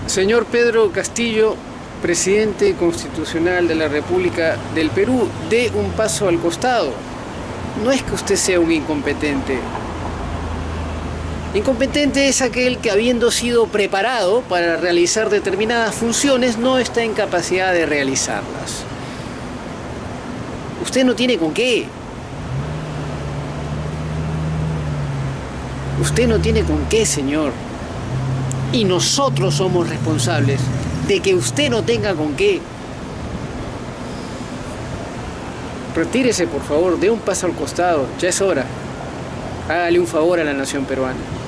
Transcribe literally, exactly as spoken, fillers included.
Señor Pedro Castillo, presidente constitucional de la República del Perú, dé un paso al costado. No es que usted sea un incompetente. Incompetente es aquel que, habiendo sido preparado para realizar determinadas funciones, no está en capacidad de realizarlas. Usted no tiene con qué. Usted no tiene con qué, señor. Y nosotros somos responsables de que usted no tenga con qué. Retírese, por favor, dé un paso al costado, ya es hora. Hágale un favor a la nación peruana.